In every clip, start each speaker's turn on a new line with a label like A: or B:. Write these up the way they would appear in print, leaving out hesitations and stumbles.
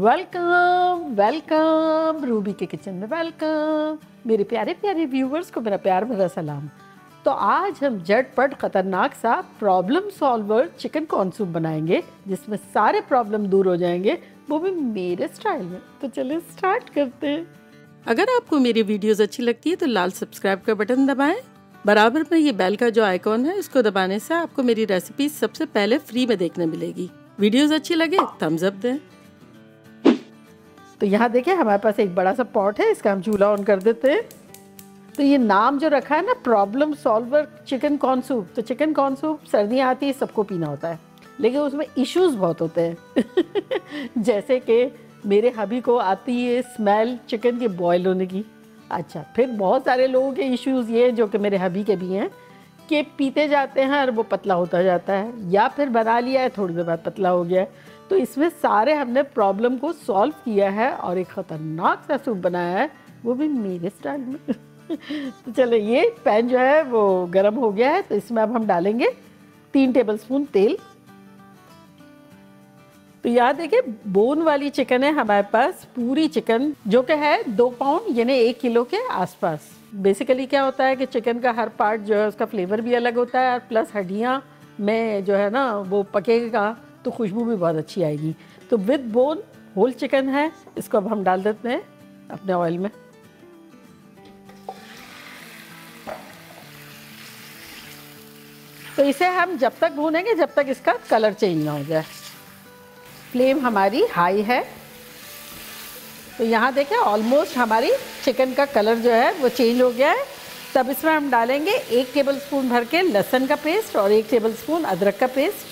A: Welcome welcome Ruby के kitchen में welcome. मेरे प्यारे प्यारे व्यूवर्स को मेरा प्यार भरा सलाम। तो आज हम झटपट खतरनाक सा problem solver chicken corn soup बनाएंगे जिसमें सारे प्रॉब्लम दूर हो जाएंगे, वो भी मेरे स्टाइल में। तो चलिए स्टार्ट करते हैं। अगर आपको मेरी वीडियोस अच्छी लगती है तो लाल सब्सक्राइब का बटन दबाएं। बराबर में ये बेल का जो आइकॉन है इसको दबाने से आपको मेरी रेसिपी सबसे पहले फ्री में देखने मिलेगी। वीडियोस अच्छी लगे थम्स अप दें। तो यहाँ देखिए हमारे पास एक बड़ा सा पॉट है, इसका हम चूल्हा ऑन कर देते हैं। तो ये नाम जो रखा है ना, problem solver chicken corn soup. तो चिकन कॉर्न सूप सर्दियाँ आती है सबको पीना होता है, लेकिन उसमें इश्यूज बहुत होते हैं जैसे कि मेरे हबी को आती है स्मेल चिकन के बॉयल होने की। अच्छा, फिर बहुत सारे लोगों के इश्यूज ये जो कि मेरे हबी के भी हैं कि पीते जाते हैं और वो पतला होता जाता है, या फिर बना लिया है थोड़ी देर बाद पतला हो गया है। तो इसमें सारे हमने प्रॉब्लम को सॉल्व किया है और एक ख़तरनाक सा सूप बनाया है, वो भी मेरे स्टाइल में तो चलो, ये पैन जो है वो गर्म हो गया है। तो इसमें अब हम डालेंगे 3 टेबलस्पून तेल। तो यहाँ देखिए बोन वाली चिकन है हमारे पास, पूरी चिकन जो कि है 2 पाउंड यानी 1 किलो के आसपास। बेसिकली क्या होता है कि चिकन का हर पार्ट जो है उसका फ्लेवर भी अलग होता है, और प्लस हड्डियाँ में जो है ना वो पकेगा तो खुशबू भी बहुत अच्छी आएगी। तो विद बोन होल चिकन है, इसको अब हम डाल देते हैं अपने ऑयल में। तो इसे हम जब तक भूनेंगे जब तक इसका कलर चेंज ना हो जाए। फ्लेम हमारी हाई है। तो यहाँ देखें ऑलमोस्ट हमारी चिकन का कलर जो है वो चेंज हो गया है। तब इसमें हम डालेंगे 1 टेबलस्पून भर के लहसुन का पेस्ट और 1 टेबलस्पून अदरक का पेस्ट।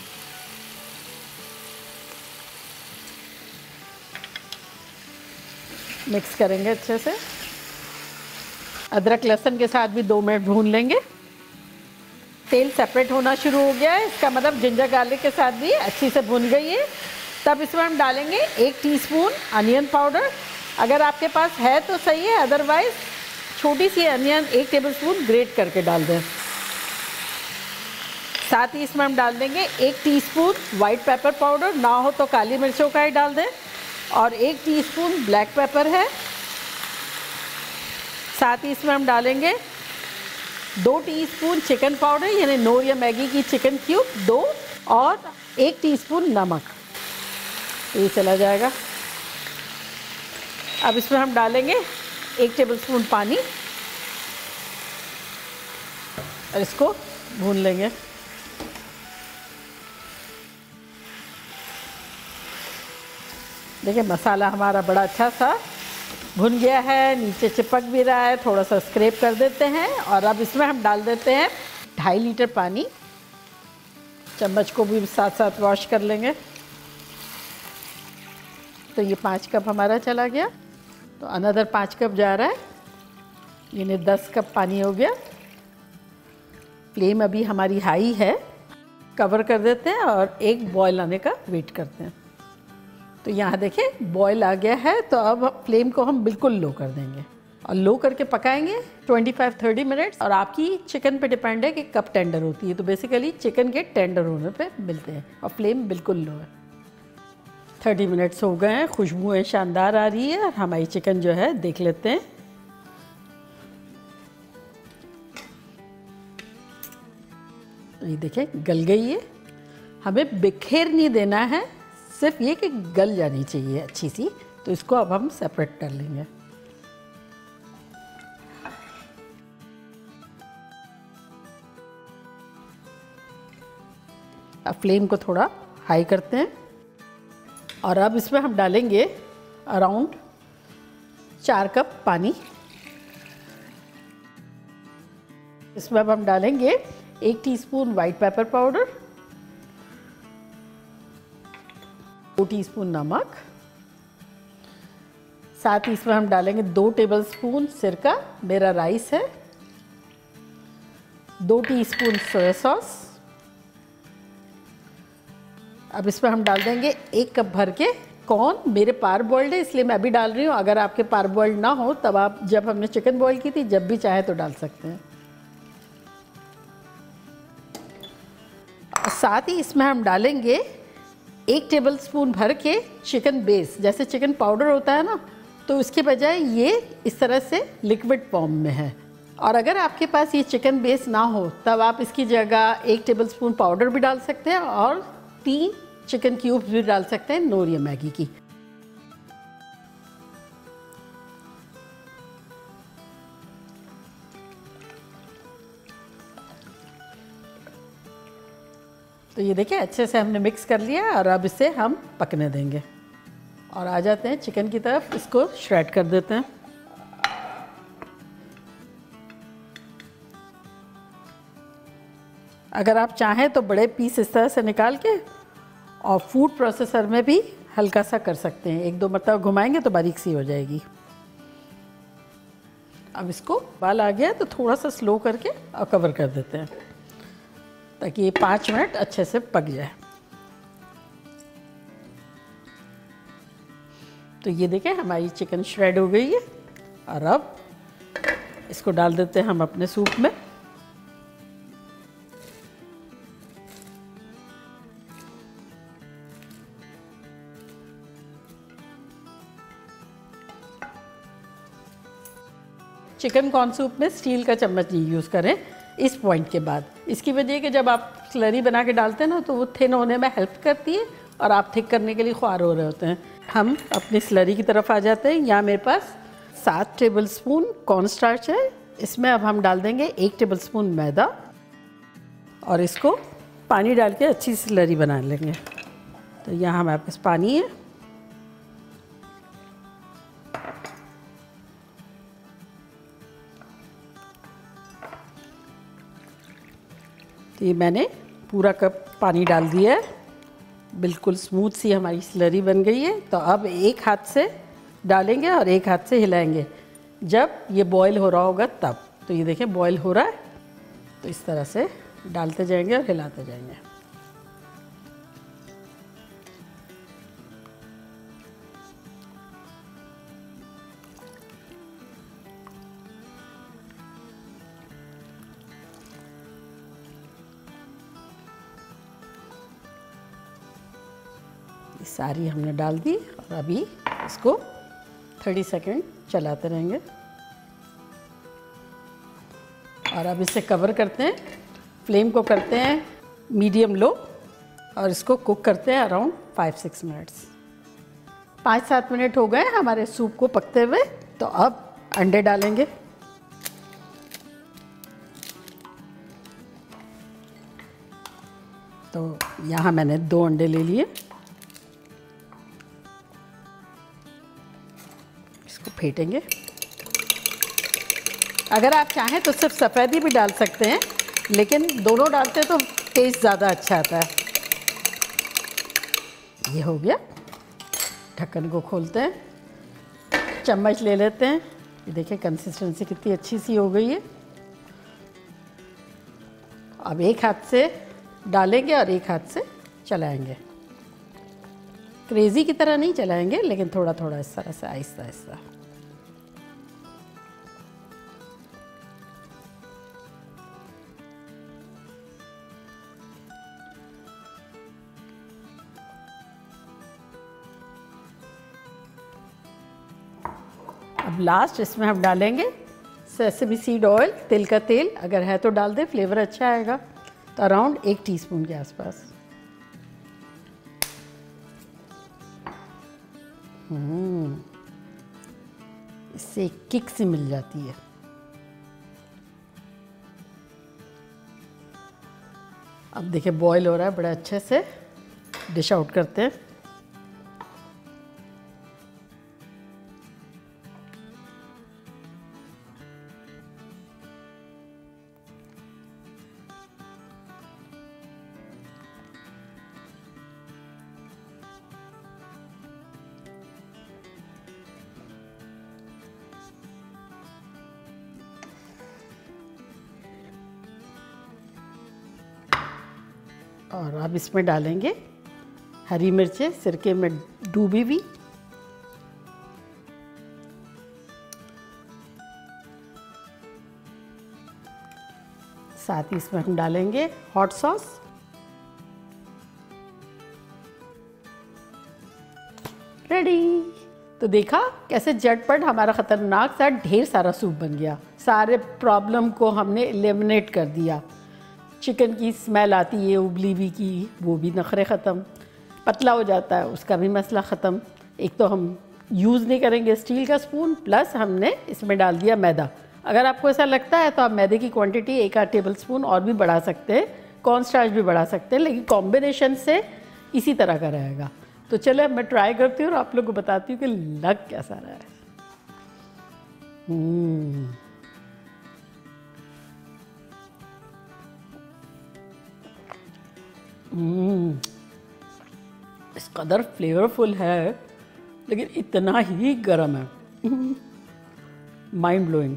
A: मिक्स करेंगे अच्छे से। अदरक लहसुन के साथ भी 2 मिनट भून लेंगे। तेल सेपरेट होना शुरू हो गया है, इसका मतलब जिंजर गार्लिक के साथ भी अच्छी से भून गई है। तब इसमें हम डालेंगे 1 टीस्पून अनियन पाउडर। अगर आपके पास है तो सही है, अदरवाइज छोटी सी अनियन 1 टेबलस्पून ग्रेट करके डाल दें। साथ ही इसमें हम डाल देंगे 1 टीस्पून वाइट पेपर पाउडर, ना हो तो काली मिर्चों का ही डाल दें, और 1 टीस्पून ब्लैक पेपर है। साथ ही इसमें हम डालेंगे 2 टीस्पून चिकन पाउडर यानी नोर या मैगी की चिकन क्यूब 2, और 1 टीस्पून नमक। तो ये चला जाएगा। अब इसमें हम डालेंगे 1 टेबलस्पून पानी और इसको भून लेंगे। देखिए मसाला हमारा बड़ा अच्छा सा भुन गया है, नीचे चिपक भी रहा है, थोड़ा सा स्क्रैप कर देते हैं। और अब इसमें हम डाल देते हैं 2.5 लीटर पानी। चम्मच को भी साथ साथ वॉश कर लेंगे। तो ये 5 कप हमारा चला गया, तो अनदर 5 कप जा रहा है, यानी 10 कप पानी हो गया। फ्लेम अभी हमारी हाई है, कवर कर देते हैं और एक बॉयल आने का वेट करते हैं। तो यहाँ देखिए बॉयल आ गया है, तो अब फ्लेम को हम बिल्कुल लो कर देंगे और लो करके पकाएंगे 25-30 मिनट्स। और आपकी चिकन पे डिपेंड है कि कब टेंडर होती है। तो बेसिकली चिकन के टेंडर होने पे मिलते हैं, और फ्लेम बिल्कुल लो है। 30 मिनट्स हो गए हैं, खुशबुएं शानदार आ रही है, और हमारी चिकन जो है देख लेते हैं। ये देखिए गल गई है। हमें बिखेर नहीं देना है, सिर्फ ये कि गल जानी चाहिए अच्छी सी। तो इसको अब हम सेपरेट कर लेंगे। अब फ्लेम को थोड़ा हाई करते हैं, और अब इसमें हम डालेंगे अराउंड 4 कप पानी। इसमें अब हम डालेंगे 1 teaspoon white pepper powder, 2 teaspoon नमक। साथ ही इसमें हम डालेंगे 2 टेबलस्पून सिरका, मेरा राइस है, 2 टीस्पून सोया सॉस। अब इसमें हम डाल देंगे 1 कप भर के कॉर्न। मेरे पार बॉइल्ड है इसलिए मैं अभी डाल रही हूँ, अगर आपके पार बॉइल्ड ना हो तब आप जब हमने चिकन बॉईल की थी जब भी चाहे तो डाल सकते हैं। साथ ही इसमें हम डालेंगे 1 टेबलस्पून भर के चिकन बेस, जैसे चिकन पाउडर होता है ना, तो उसके बजाय ये इस तरह से लिक्विड फॉर्म में है। और अगर आपके पास ये चिकन बेस ना हो तब आप इसकी जगह 1 टेबलस्पून पाउडर भी डाल सकते हैं और 3 चिकन क्यूब्स भी डाल सकते हैं नूर या मैगी की। तो ये देखिए अच्छे से हमने मिक्स कर लिया और अब इसे हम पकने देंगे। और आ जाते हैं चिकन की तरफ, इसको श्रेड कर देते हैं। अगर आप चाहें तो बड़े पीस इस तरह से निकाल के और फूड प्रोसेसर में भी हल्का सा कर सकते हैं, 1-2 मरतबा घुमाएंगे तो बारीक सी हो जाएगी। अब इसको बाल आ गया तो थोड़ा सा स्लो करके और कवर कर देते हैं ताकि ये 5 मिनट अच्छे से पक जाए। तो ये देखें हमारी चिकन श्रेड हो गई है और अब इसको डाल देते हैं हम अपने सूप में। चिकन कॉर्न सूप में स्टील का चम्मच नहीं यूज़ करें इस पॉइंट के बाद। इसकी वजह कि जब आप स्लरी बना के डालते हैं ना तो वो थिन होने में हेल्प करती है और आप थिक करने के लिए ख्वार हो रहे होते हैं। हम अपनी स्लरी की तरफ आ जाते हैं। यहाँ मेरे पास 7 टेबलस्पून कॉर्न स्टार्च है। इसमें अब हम डाल देंगे 1 टेबलस्पून मैदा और इसको पानी डाल के अच्छी स्लरी बना लेंगे। तो यहाँ हमारे पास पानी है। तो ये मैंने पूरा कप पानी डाल दिया है। बिल्कुल स्मूथ सी हमारी स्लरी बन गई है। तो अब एक हाथ से डालेंगे और एक हाथ से हिलाएंगे जब ये बॉईल हो रहा होगा तब। तो ये देखें बॉईल हो रहा है, तो इस तरह से डालते जाएंगे और हिलाते जाएंगे। सारी हमने डाल दी और अभी इसको 30 सेकंड चलाते रहेंगे। और अब इसे कवर करते हैं, फ्लेम को करते हैं मीडियम लो और इसको कुक करते हैं अराउंड 5-6 मिनट्स। 5-7 मिनट हो गए हमारे सूप को पकते हुए। तो अब अंडे डालेंगे। तो यहाँ मैंने 2 अंडे ले लिए। फेंटेंगे। अगर आप चाहें तो सिर्फ सफ़ेदी भी डाल सकते हैं, लेकिन दोनों डालते तो टेस्ट ज़्यादा अच्छा आता है। ये हो गया। ढक्कन को खोलते हैं, चम्मच ले लेते हैं। ये देखिए कंसिस्टेंसी कितनी अच्छी सी हो गई है। अब एक हाथ से डालेंगे और एक हाथ से चलाएंगे। क्रेज़ी की तरह नहीं चलाएंगे, लेकिन थोड़ा थोड़ा इस तरह से आहिस्ता आहिस्ता। अब लास्ट इसमें हम डालेंगे सेसमी सीड ऑयल, तिल का तेल। अगर है तो डाल दें, फ्लेवर अच्छा आएगा। तो अराउंड 1 टीस्पून के आसपास। इससे एक किक सी मिल जाती है। अब देखिए बॉईल हो रहा है बड़ा अच्छे से। डिश आउट करते हैं। और अब इसमें डालेंगे हरी मिर्चें सिरके में डूबी हुई। साथ ही इसमें हम डालेंगे हॉट सॉस। रेडी। तो देखा कैसे झटपट हमारा ख़तरनाक सा ढेर सारा सूप बन गया। सारे प्रॉब्लम को हमने एलिमिनेट कर दिया। चिकन की स्मेल आती है उबली हुई की, वो भी नखरे ख़त्म। पतला हो जाता है, उसका भी मसला ख़त्म। एक तो हम यूज़ नहीं करेंगे स्टील का स्पून, प्लस हमने इसमें डाल दिया मैदा। अगर आपको ऐसा लगता है तो आप मैदे की क्वांटिटी 1-8 टेबल स्पून और भी बढ़ा सकते हैं, कॉर्न स्टार्च भी बढ़ा सकते हैं, लेकिन कॉम्बिनेशन से इसी तरह का रहेगा। तो चलो मैं ट्राई करती हूँ और आप लोग को बताती हूँ कि लग कैसा रहा है। इस कदर फ्लेवरफुल है, लेकिन इतना ही गर्म है। Mind blowing.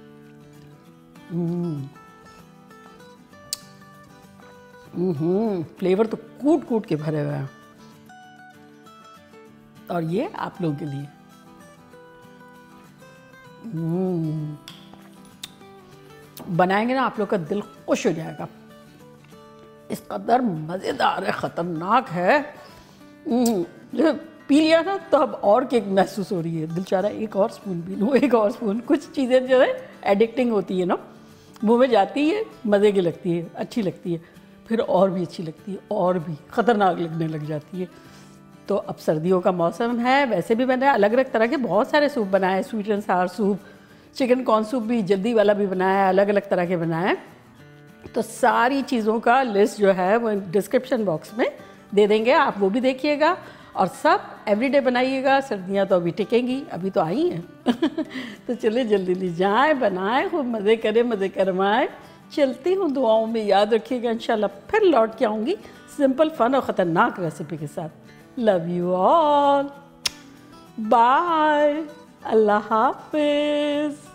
A: फ्लेवर तो कूट कूट के भरे हुए हैं। और ये आप लोगों के लिए। बनाएंगे ना, आप लोग का दिल खुश हो जाएगा। इस कदर मज़ेदार है, ख़तरनाक है। जब पी लिया ना तो अब और केक महसूस हो रही है, दिल चाह रहा है एक और स्पून पी लूँ, एक और स्पून। कुछ चीज़ें जो है एडिक्टिंग होती है ना, मुंह में जाती है, मज़े की लगती है, अच्छी लगती है, फिर और भी अच्छी लगती है, और भी ख़तरनाक लगने लग जाती है। तो अब सर्दियों का मौसम है, वैसे भी मैंने अलग अलग तरह के बहुत सारे सूप बनाए, sweet and sour soup, chicken corn soup भी, जल्दी वाला भी बनाया है, अलग अलग तरह के बनाए। तो सारी चीज़ों का लिस्ट जो है वो डिस्क्रिप्शन बॉक्स में दे देंगे, आप वो भी देखिएगा। और सब एवरीडे बनाइएगा, सर्दियाँ तो अभी टिकेंगी, अभी तो आई हैं। तो चलिए जल्दी जल्दी जाएँ, बनाएँ, खूब मज़े करें, मज़े करवाएँ। चलती हूँ, दुआओं में याद रखिएगा। इंशाल्लाह फिर लौट के आऊँगी सिंपल, फन और ख़तरनाक रेसिपी के साथ। Love you all. Bye. Allah Hafiz.